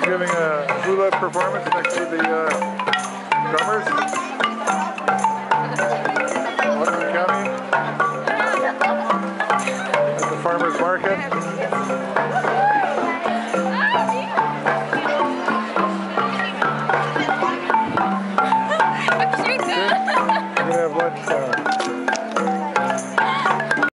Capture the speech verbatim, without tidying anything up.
giving a hula performance next to the uh, drummers.